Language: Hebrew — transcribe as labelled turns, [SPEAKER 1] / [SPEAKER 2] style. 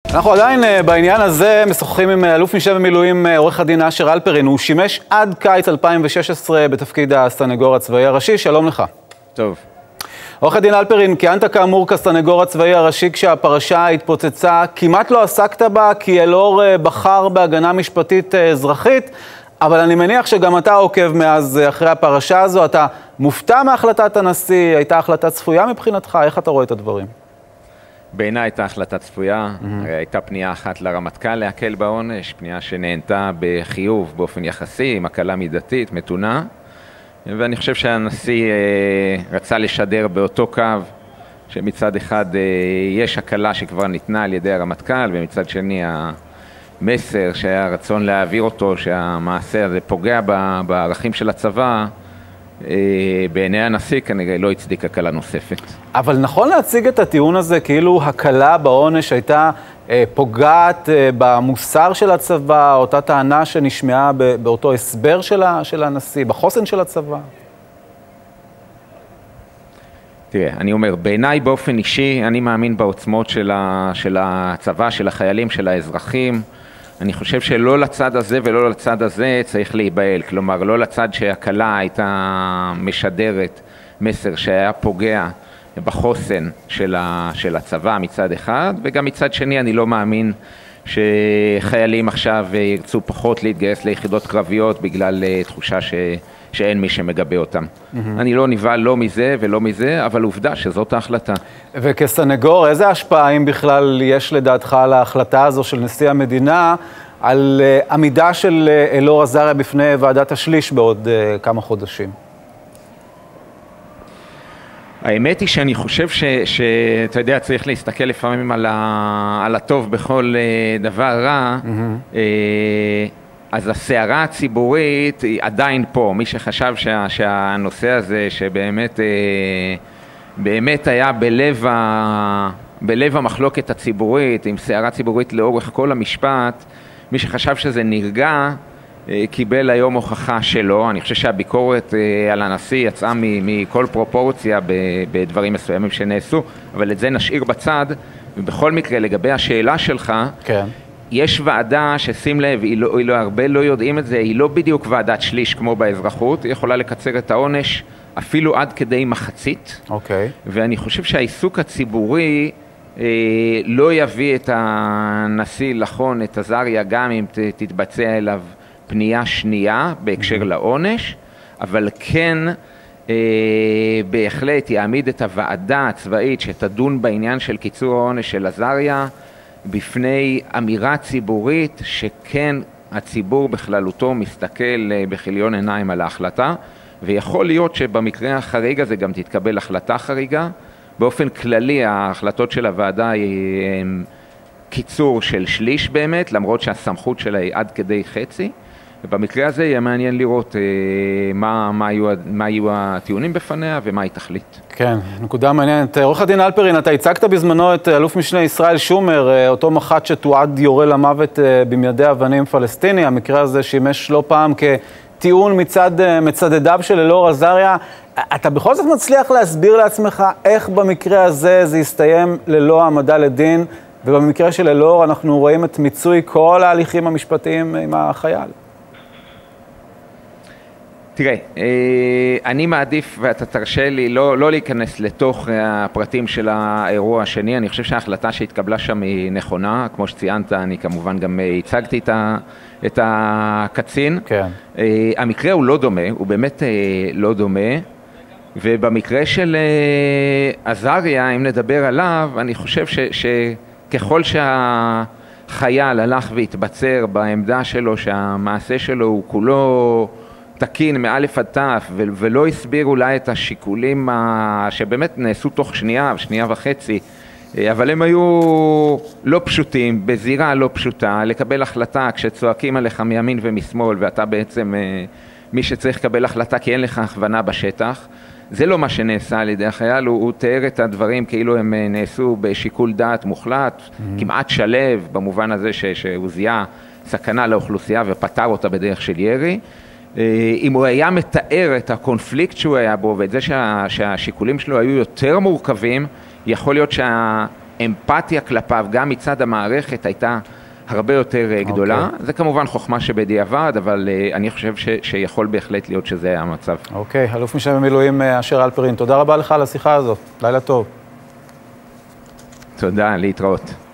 [SPEAKER 1] אנחנו עדיין בעניין הזה משוחחים עם אלוף משנה במילואים עורך הדין אשר הלפרין. הוא שימש עד קיץ 2016 בתפקיד הסנגור הצבאי הראשי. שלום לך.
[SPEAKER 2] טוב.
[SPEAKER 1] עורך הדין הלפרין, כיהנת כאמור כסנגור הצבאי הראשי כשהפרשה התפוצצה. כמעט לא עסקת בה כי אלאור בחר בהגנה משפטית אזרחית, אבל אני מניח שגם אתה עוקב מאז אחרי הפרשה הזו. אתה מופתע מהחלטת הנשיא? הייתה החלטה צפויה מבחינתך? איך אתה רואה את הדברים?
[SPEAKER 2] בעיניי הייתה החלטה צפויה, הייתה פנייה אחת לרמטכ"ל להקל בעונש, פנייה שנענתה בחיוב באופן יחסי, עם הקלה מידתית, מתונה, ואני חושב שהנשיא רצה לשדר באותו קו, שמצד אחד יש הקלה שכבר ניתנה על ידי הרמטכ"ל, ומצד שני המסר שהיה רצון להעביר אותו, שהמעשה הזה פוגע בערכים של הצבא, בעיני הנשיא כנראה לא הצדיק הקלה נוספת. אבל
[SPEAKER 1] נכון להציג את הטיעון הזה כאילו הקלה בעונש הייתה פוגעת במוסר של הצבא, אותה טענה שנשמעה באותו הסבר של הנשיא, בחוסן של הצבא?
[SPEAKER 2] תראה, אני אומר, בעיניי באופן אישי, אני מאמין בעוצמות של הצבא, של החיילים, של האזרחים. אני חושב שלא לצד הזה ולא לצד הזה צריך להיבהל, כלומר לא לצד שהקלה הייתה משדרת מסר שהיה פוגע בחוסן של הצבא מצד אחד, וגם מצד שני אני לא מאמין שחיילים עכשיו ירצו פחות להתגייס ליחידות קרביות בגלל תחושה שאין מי שמגבה אותם. אני לא נבהל לא מזה ולא מזה, אבל עובדה שזאת ההחלטה.
[SPEAKER 1] וכסנגור, איזה השפעה אם בכלל יש לדעתך על ההחלטה הזו של נשיא המדינה, על עמידה של אלאור עזריה בפני ועדת השליש בעוד כמה חודשים?
[SPEAKER 2] האמת היא שאני חושב שאתה יודע, צריך להסתכל לפעמים על הטוב בכל דבר רע, אז הסערה הציבורית היא עדיין פה. מי שחשב שהנושא הזה שבאמת היה בלב המחלוקת הציבורית, עם סערה ציבורית לאורך כל המשפט, מי שחשב שזה נרגע, קיבל היום הוכחה שלו. אני חושב שהביקורת על הנשיא יצאה מכל פרופורציה בדברים מסוימים שנעשו, אבל את זה נשאיר בצד. ובכל מקרה, לגבי השאלה שלך,
[SPEAKER 1] כן.
[SPEAKER 2] יש ועדה ששים לב, הרבה לא יודעים את זה, היא לא בדיוק ועדת שליש כמו באזרחות, היא יכולה לקצר את העונש אפילו עד כדי מחצית.
[SPEAKER 1] אוקיי.
[SPEAKER 2] ואני חושב שהעיסוק הציבורי לא יביא את הנשיא לחון, את עזריה, גם אם תתבצע אליו פנייה שנייה בהקשר לעונש, אבל כן בהחלט יעמיד את הוועדה הצבאית שתדון בעניין של קיצור העונש של עזריה, בפני אמירה ציבורית שכן הציבור בכללותו מסתכל בכיליון עיניים על ההחלטה, ויכול להיות שבמקרה החריג הזה גם תתקבל החלטה חריגה. באופן כללי ההחלטות של הוועדה היא קיצור של שליש באמת, למרות שהסמכות שלה היא עד כדי חצי, ובמקרה הזה יהיה מעניין לראות מה יהיו הטיעונים בפניה ומה היא תחליט.
[SPEAKER 1] כן, נקודה מעניינת. עורך הדין הלפרין, אתה הצגת בזמנו את אלוף משנה ישראל שומר, אותו מח"ט שתועד יורה למוות במיידי אבנים פלסטיני. המקרה הזה שימש לא פעם כטיעון מצד מצדדיו של אלאור עזריה. אתה בכל זאת מצליח להסביר לעצמך איך במקרה הזה זה יסתיים ללא העמדה לדין, ובמקרה של אלאור אנחנו רואים את מיצוי כל ההליכים המשפטיים עם החייל?
[SPEAKER 2] תראה, אני מעדיף, ואתה תרשה לי, לא להיכנס לתוך הפרטים של האירוע השני. אני חושב שההחלטה שהתקבלה שם היא נכונה. כמו שציינת, אני כמובן גם הצגתי את הקצין.
[SPEAKER 1] כן.
[SPEAKER 2] המקרה הוא לא דומה, הוא באמת לא דומה. ובמקרה של עזריה, אם נדבר עליו, אני חושב שככל שהחייל הלך והתבצר בעמדה שלו, שהמעשה שלו הוא כולו תקין מאלף עד תף, ולא הסביר אולי את השיקולים שבאמת נעשו תוך שנייה וחצי, אבל הם היו לא פשוטים, בזירה לא פשוטה, לקבל החלטה כשצועקים עליך מימין ומשמאל, ואתה בעצם מי שצריך לקבל החלטה כי אין לך הכוונה בשטח. זה לא מה שנעשה על ידי החייל, הוא תיאר את הדברים כאילו הם נעשו בשיקול דעת מוחלט, כמעט שלב, במובן הזה שהוא זיהה סכנה לאוכלוסייה ופתר אותה בדרך של ירי. אם הוא היה מתאר את הקונפליקט שהוא היה בו, ואת זה שהשיקולים שלו היו יותר מורכבים, יכול להיות האמפתיה כלפיו, גם מצד המערכת, הייתה הרבה יותר גדולה. זה כמובן חוכמה שבדיעבד, אבל אני חושב שיכול בהחלט להיות שזה היה המצב.
[SPEAKER 1] אוקיי, אלוף משנה במילואים אשר הלפרין, תודה רבה לך על השיחה הזאת. לילה טוב.
[SPEAKER 2] תודה, להתראות.